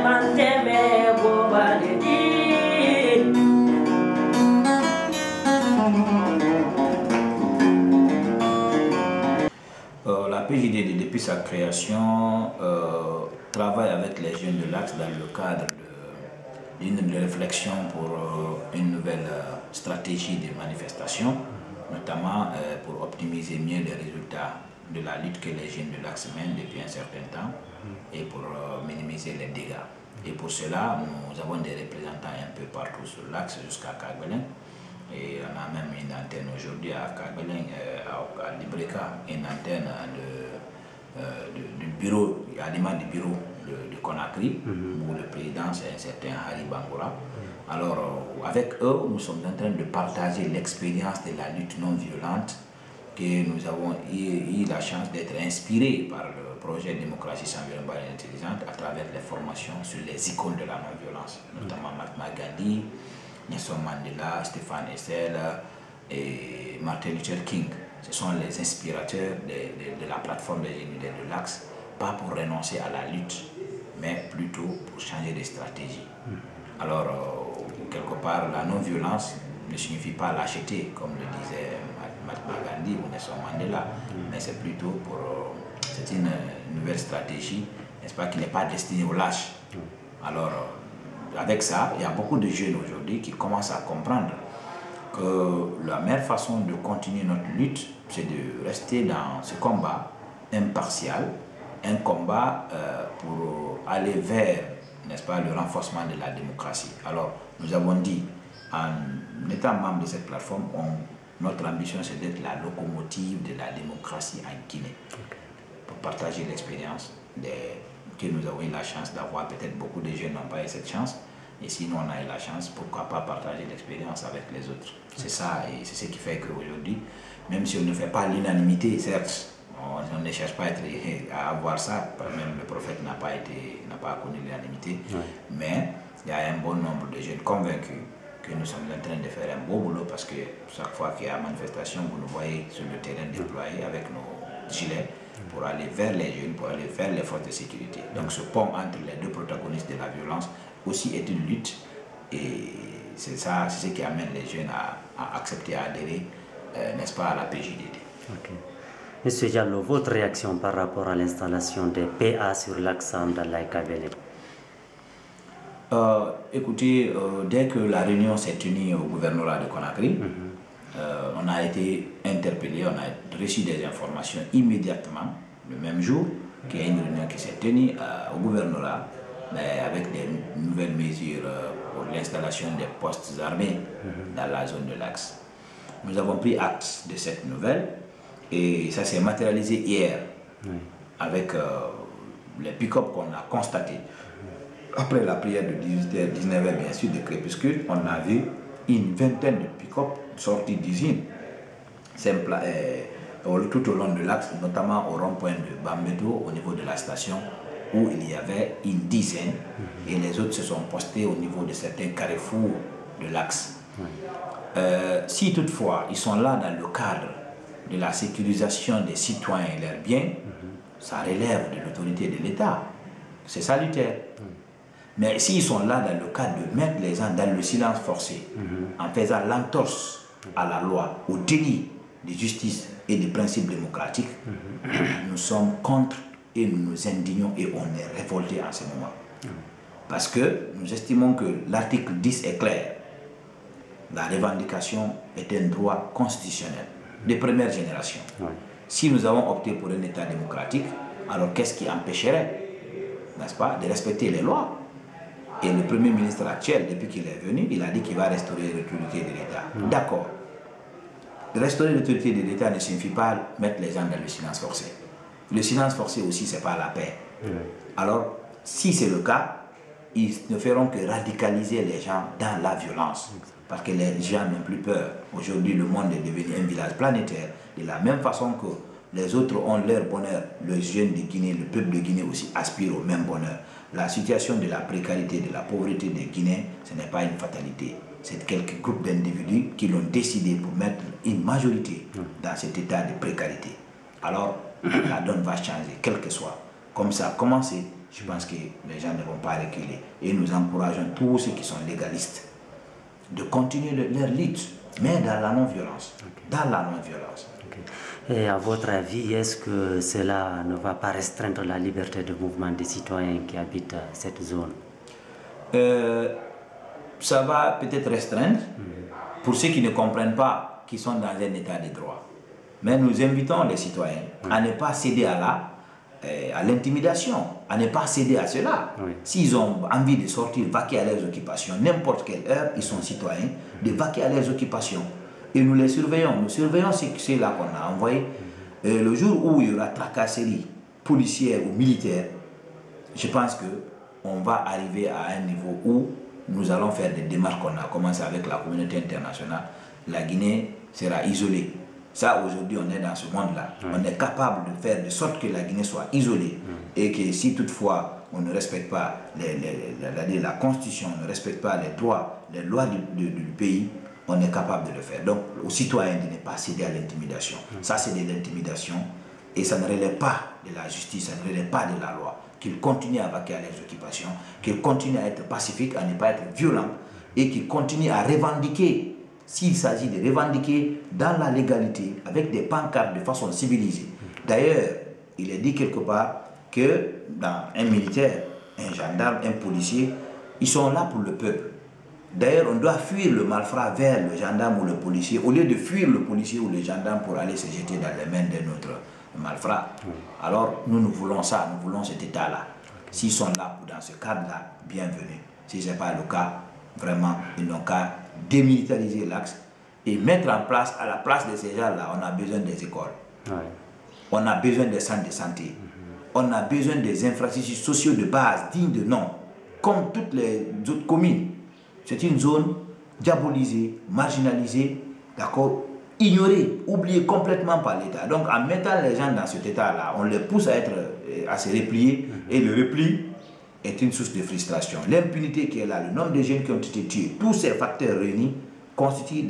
La PJDD, depuis sa création, travaille avec les jeunes de l'Axe dans le cadre d'une réflexion pour une nouvelle stratégie de manifestation, notamment pour optimiser mieux les résultats de la lutte que les jeunes de l'Axe mènent depuis un certain temps et pour minimiser les dégâts. Et pour cela, nous avons des représentants un peu partout sur l'Axe jusqu'à Kagbelen. Et on a même une antenne aujourd'hui à Kagbelen, à Libreka, une antenne du bureau, à l'image du bureau de Conakry, où le président c'est un certain Hari Bangoura. Alors avec eux, nous sommes en train de partager l'expérience de la lutte non violente, que nous avons eu la chance d'être inspirés par le projet Démocratie sans violence et intelligente à travers les formations sur les icônes de la non-violence, notamment Mahatma Gandhi, Nelson Mandela, Stéphane Hessel et Martin Luther King. Ce sont les inspirateurs de la plateforme des jeunes de l'Axe, pas pour renoncer à la lutte, mais plutôt pour changer de stratégie. Alors, quelque part, la non-violence ne signifie pas lâcheté, comme le disait Mahatma Gandhi ou Nelson Mandela, mais c'est plutôt pour... c'est une nouvelle stratégie, n'est-ce pas, qui n'est pas destinée aux lâches. Alors, avec ça, il y a beaucoup de jeunes aujourd'hui qui commencent à comprendre que la meilleure façon de continuer notre lutte, c'est de rester dans ce combat impartial, un combat pour aller vers, n'est-ce pas, le renforcement de la démocratie. Alors, nous avons dit, en étant membre de cette plateforme, notre ambition c'est d'être la locomotive de la démocratie en Guinée, pour partager l'expérience que nous avons eu la chance d'avoir. Peut-être beaucoup de jeunes n'ont pas eu cette chance, et si nous on a eu la chance, pourquoi pas partager l'expérience avec les autres. C'est ça, et c'est ce qui fait qu'aujourd'hui, même si on ne fait pas l'unanimité, certes, on ne cherche pas à avoir ça, même le prophète n'a pas connu l'unanimité, mais il y a un bon nombre de jeunes convaincus que nous sommes en train de faire un beau boulot, parce que chaque fois qu'il y a manifestation, vous nous voyez sur le terrain déployés avec nos gilets pour aller vers les jeunes, pour aller vers les forces de sécurité. Donc ce pont entre les deux protagonistes de la violence aussi est une lutte, et c'est ça, c'est ce qui amène les jeunes à accepter, à adhérer, n'est-ce pas, à la PJDD. Monsieur Diallo, votre réaction par rapport à l'installation des PA sur l'axe Andalaï-Kabele? Écoutez, dès que la réunion s'est tenue au gouvernorat de Conakry, on a été interpellé, on a reçu des informations immédiatement, le même jour, qu'il y a une réunion qui s'est tenue au gouvernorat, mais avec des nouvelles mesures pour l'installation des postes armés dans la zone de l'Axe. Nous avons pris acte de cette nouvelle, et ça s'est matérialisé hier avec les pick-up qu'on a constatés. Après la prière de 18h, 19h, bien sûr, de crépuscule, on a vu une vingtaine de pick-up sortis d'usine, tout au long de l'Axe, notamment au rond-point de Bambeto, au niveau de la station, où il y avait une dizaine, et les autres se sont postés au niveau de certains carrefours de l'Axe. Si toutefois ils sont là dans le cadre de la sécurisation des citoyens et leurs biens, ça relève de l'autorité de l'État. C'est salutaire. Mais s'ils sont là dans le cadre de mettre les gens dans le silence forcé, en faisant l'entorse à la loi, au déni de justice et des principes démocratiques, nous sommes contre et nous nous indignons et on est révoltés en ce moment. Parce que nous estimons que l'article 10 est clair. La revendication est un droit constitutionnel de première génération. Si nous avons opté pour un État démocratique, alors qu'est-ce qui empêcherait, n'est-ce pas, de respecter les lois? Et le Premier ministre actuel, depuis qu'il est venu, il a dit qu'il va restaurer l'autorité de l'État. D'accord. Restaurer l'autorité de l'État ne signifie pas mettre les gens dans le silence forcé. Le silence forcé aussi, ce n'est pas la paix. Alors, si c'est le cas, ils ne feront que radicaliser les gens dans la violence. Parce que les gens n'ont plus peur. Aujourd'hui, le monde est devenu un village planétaire. De la même façon que les autres ont leur bonheur, les jeunes de Guinée, le peuple de Guinée aussi aspire au même bonheur. La situation de la précarité, de la pauvreté des Guinéens, ce n'est pas une fatalité. C'est quelques groupes d'individus qui l'ont décidé pour mettre une majorité dans cet état de précarité. Alors, la donne va changer, quel que soit. Comme ça a commencé Je pense que les gens ne vont pas reculer. Et nous encourageons tous ceux qui sont légalistes de continuer leur lutte, mais dans la non-violence. Dans la non-violence. Et à votre avis, est-ce que cela ne va pas restreindre la liberté de mouvement des citoyens qui habitent cette zone? Ça va peut-être restreindre pour ceux qui ne comprennent pas, qui sont dans un état de droit. Mais nous invitons les citoyens à ne pas céder à l'intimidation, à ne pas céder à cela. S'ils ont envie de sortir, vaquer à leurs occupations, n'importe quelle heure, ils sont citoyens, de vaquer à leurs occupations. Et nous les surveillons. Nous surveillons ceux-là qu'on a envoyés. Le jour où il y aura tracasserie policière ou militaire, je pense qu'on va arriver à un niveau où nous allons faire des démarches qu'on a commencé avec la communauté internationale. La Guinée sera isolée. Ça, aujourd'hui, on est dans ce monde-là. On est capable de faire de sorte que la Guinée soit isolée. Et que si toutefois on ne respecte pas la Constitution, on ne respecte pas les droits, les lois du pays, on est capable de le faire. Donc, aux citoyens de ne pas céder à l'intimidation. Ça, c'est de l'intimidation et ça ne relève pas de la justice, ça ne relève pas de la loi. Qu'ils continuent à vaquer à leurs occupations, qu'ils continuent à être pacifiques, à ne pas être violents et qu'ils continuent à revendiquer, s'il s'agit de revendiquer dans la légalité, avec des pancartes de façon civilisée. D'ailleurs, il est dit quelque part que dans un militaire, un gendarme, un policier, ils sont là pour le peuple. D'ailleurs, on doit fuir le malfrat vers le gendarme ou le policier, au lieu de fuir le policier ou le gendarme pour aller se jeter dans les mains de notre malfrat. Alors, nous voulons ça, nous voulons cet état-là. S'ils sont là dans ce cadre-là, bienvenue. Si ce n'est pas le cas, vraiment, ils n'ont qu'à démilitariser l'axe et mettre en place, à la place de ces gens-là, on a besoin des écoles. On a besoin des centres de santé. On a besoin des infrastructures sociales de base, dignes de nom, comme toutes les autres communes. C'est une zone diabolisée, marginalisée, d'accord, ignorée, oubliée complètement par l'État. Donc en mettant les gens dans cet état-là, on les pousse à se replier, et le repli est une source de frustration. L'impunité qui est là, le nombre de jeunes qui ont été tués, tous ces facteurs réunis constituent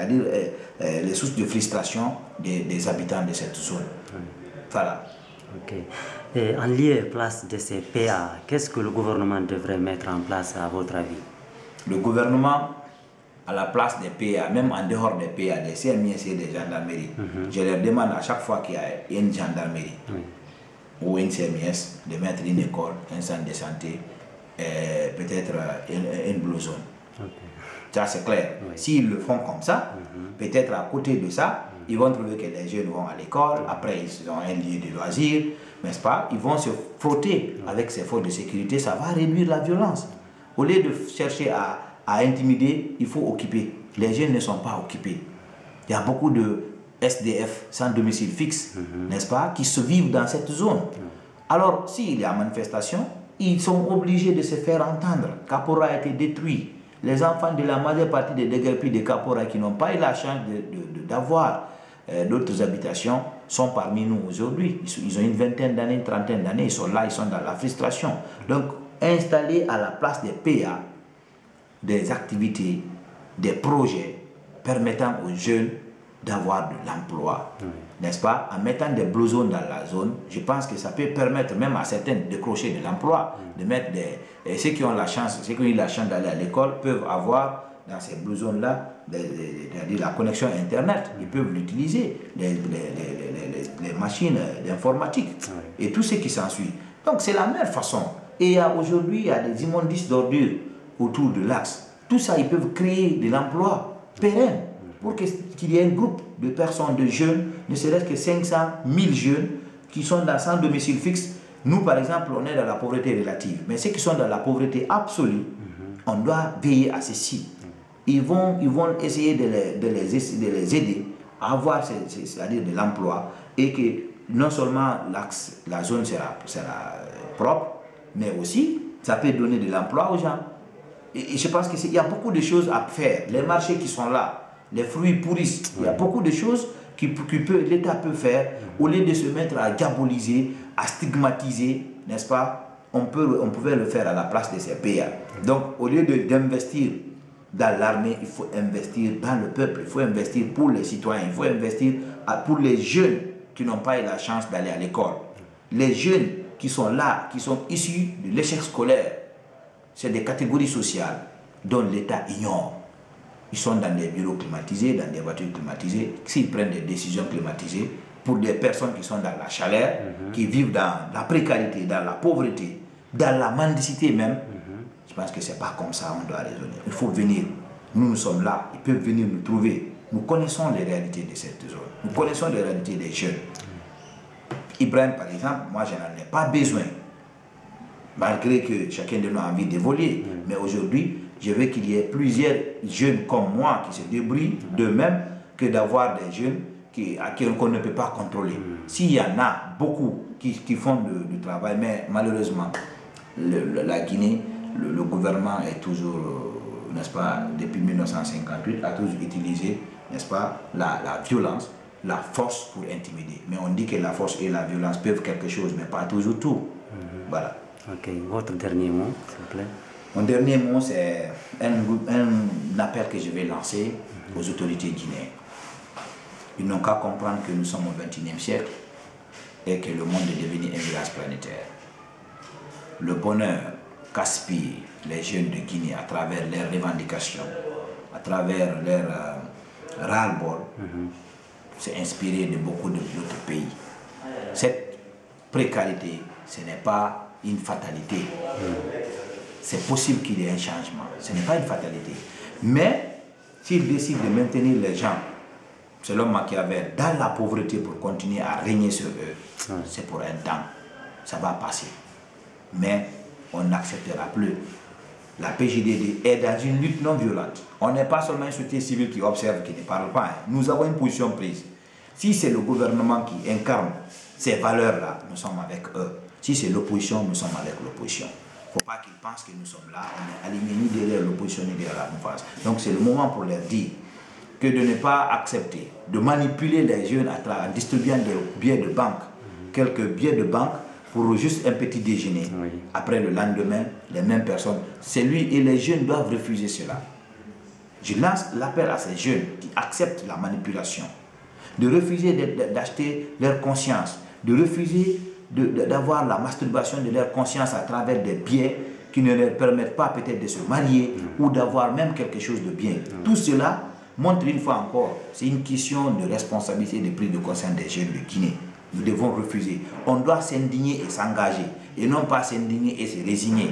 les sources de frustration des habitants de cette zone. Voilà. Ok. Et en lieu et place de ces PA, qu'est-ce que le gouvernement devrait mettre en place à votre avis? Le gouvernement, à la place des PA, même en dehors des PA, des CMIS et des gendarmeries, je leur demande à chaque fois qu'il y a une gendarmerie ou une CMIS de mettre une école, un centre de santé, peut-être une blue zone. Ça c'est clair. S'ils le font comme ça, peut-être à côté de ça, ils vont trouver que les jeunes vont à l'école, après ils ont un lieu de loisirs, n'est-ce pas? Ils vont se frotter avec ces forces de sécurité, ça va réduire la violence. Au lieu de chercher à intimider, il faut occuper. Les jeunes ne sont pas occupés. Il y a beaucoup de SDF, sans domicile fixe, n'est-ce pas, qui se vivent dans cette zone. Alors, s'il y a manifestation, ils sont obligés de se faire entendre. Kapora a été détruit. Les enfants de la majeure partie des déguerpis de Kapora qui n'ont pas eu la chance d'avoir d'autres habitations sont parmi nous aujourd'hui. Ils ont une vingtaine d'années, une trentaine d'années, ils sont là, ils sont dans la frustration. Donc, installer à la place des PA des activités, des projets permettant aux jeunes d'avoir de l'emploi, n'est-ce pas? En mettant des blue zones dans la zone, je pense que ça peut permettre même à certains de décrocher de l'emploi, de mettre ceux qui ont la chance, ceux qui ont eu la chance d'aller à l'école peuvent avoir dans ces blue zones-là la connexion Internet, ils peuvent l'utiliser, les machines d'informatique et tout ce qui s'ensuit. Donc c'est la meilleure façon. Et aujourd'hui, il y a des immondices d'ordures autour de l'axe. Tout ça, ils peuvent créer de l'emploi pérenne pour qu'il y ait un groupe de personnes, de jeunes, ne serait-ce que 500, 1000 jeunes qui sont sans domicile fixe. Nous, par exemple, on est dans la pauvreté relative. Mais ceux qui sont dans la pauvreté absolue, on doit veiller à ceci. Ils vont essayer de les aider à avoir c'est-à-dire de l'emploi et que non seulement l'axe, la zone sera propre, mais aussi ça peut donner de l'emploi aux gens. Et je pense qu'il y a beaucoup de choses à faire. Les marchés qui sont là, les fruits pourrissent. Il y a beaucoup de choses que l'État peut faire au lieu de se mettre à diaboliser, à stigmatiser, n'est-ce pas? On pouvait le faire à la place de ces PA. Donc, au lieu d'investir dans l'armée, il faut investir dans le peuple, il faut investir pour les citoyens, il faut investir pour les jeunes qui n'ont pas eu la chance d'aller à l'école. Les jeunes qui sont là, qui sont issus de l'échec scolaire, c'est des catégories sociales dont l'État ignore. Ils sont dans des bureaux climatisés, dans des voitures climatisées. S'ils prennent des décisions climatisées pour des personnes qui sont dans la chaleur, qui vivent dans la précarité, dans la pauvreté, dans la mendicité même, je pense que ce n'est pas comme ça qu'on doit raisonner. Il faut venir. Nous sommes là. Ils peuvent venir nous trouver. Nous connaissons les réalités de cette zone. Nous connaissons les réalités des jeunes. Ibrahim, par exemple, moi, je n'en ai pas besoin. Malgré que chacun de nous a envie d'évoluer. Mais aujourd'hui, je veux qu'il y ait plusieurs jeunes comme moi qui se débrouillent d'eux-mêmes que d'avoir des jeunes qu'on ne peut pas contrôler. S'il y en a beaucoup qui font du travail, mais malheureusement, la Guinée, le gouvernement est toujours, n'est-ce pas, depuis 1958, a toujours utilisé, n'est-ce pas, la violence, la force pour intimider. Mais on dit que la force et la violence peuvent quelque chose, mais pas toujours tout. Voilà. Ok, votre dernier mot, s'il vous plaît. Mon dernier mot, c'est un appel que je vais lancer aux autorités guinéennes. Ils n'ont qu'à comprendre que nous sommes au XXIe siècle et que le monde est devenu un village planétaire. Le bonheur qu'aspirent les jeunes de Guinée à travers leurs revendications, à travers leur ras-le-bol, c'est inspiré de beaucoup d'autres pays. Cette précarité, ce n'est pas une fatalité. C'est possible qu'il y ait un changement. Ce n'est pas une fatalité. Mais s'ils décident de maintenir les gens, selon Machiavel, dans la pauvreté pour continuer à régner sur eux, c'est pour un temps. Ça va passer. Mais on n'acceptera plus. La PJDD est dans une lutte non violente. On n'est pas seulement une société civile qui observe, qui ne parle pas. Nous avons une position prise. Si c'est le gouvernement qui incarne ces valeurs-là, nous sommes avec eux. Si c'est l'opposition, nous sommes avec l'opposition. Il ne faut pas qu'ils pensent que nous sommes là, on est alignés ni derrière l'opposition ni derrière la mouvance. Donc c'est le moment pour leur dire que de ne pas accepter, de manipuler les jeunes en distribuant des billets de banque, quelques billets de banque pour juste un petit déjeuner. Après le lendemain, les mêmes personnes, c'est lui et les jeunes doivent refuser cela. Je lance l'appel à ces jeunes qui acceptent la manipulation, de refuser d'acheter leur conscience, de refuser d'avoir la masturbation de leur conscience à travers des biais qui ne leur permettent pas peut-être de se marier ou d'avoir même quelque chose de bien. Tout cela montre une fois encore, c'est une question de responsabilité et de prise de conscience des jeunes de Guinée. Nous devons refuser. On doit s'indigner et s'engager et non pas s'indigner et se résigner.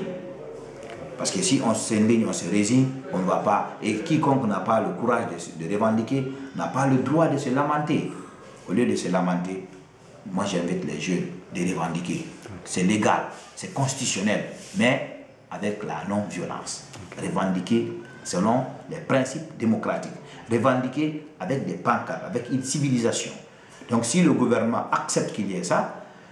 Parce que si on s'indigne, on se résigne, on ne va pas. Et quiconque n'a pas le courage de revendiquer n'a pas le droit de se lamenter. Au lieu de se lamenter, moi j'invite les jeunes de revendiquer. C'est légal, c'est constitutionnel, mais avec la non-violence. Revendiquer selon les principes démocratiques. Revendiquer avec des pancartes, avec une civilisation. Donc si le gouvernement accepte qu'il y ait ça,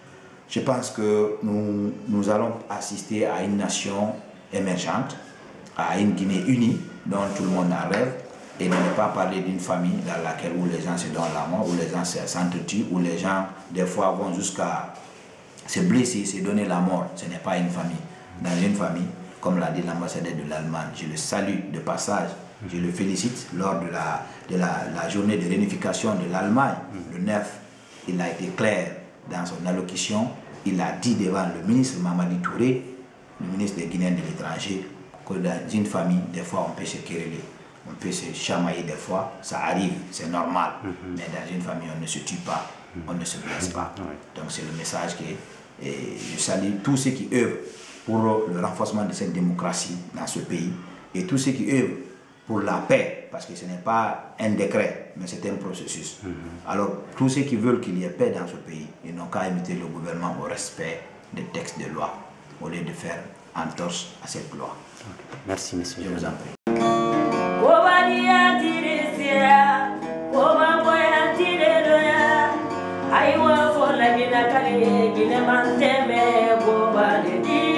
je pense que nous allons assister à une nation émergente, à une Guinée unie dont tout le monde en rêve, et ne pas parler d'une famille dans laquelle où les gens se donnent la mort, où les gens s'entretuent, où les gens des fois vont jusqu'à se blesser, se donner la mort. Ce n'est pas une famille. Dans une famille, comme l'a dit l'ambassadeur de l'Allemagne, je le salue de passage, je le félicite lors de la journée de réunification de l'Allemagne, le 9, il a été clair dans son allocution, il a dit devant le ministre Mamadi Touré, le ministre des Guinéens de l'étranger, que dans une famille, des fois on peut se quereller, on peut se chamailler des fois, ça arrive, c'est normal, mais dans une famille on ne se tue pas, on ne se blesse pas. Donc c'est le message que je salue tous ceux qui œuvrent pour le renforcement de cette démocratie dans ce pays et tous ceux qui œuvrent pour la paix, parce que ce n'est pas un décret, mais c'est un processus. Alors, tous ceux qui veulent qu'il y ait paix dans ce pays, ils n'ont qu'à inviter le gouvernement au respect des textes de loi, au lieu de faire entorse à cette loi. Merci, monsieur. Je vous en prie. I want for la gina kali gina manteme go baledi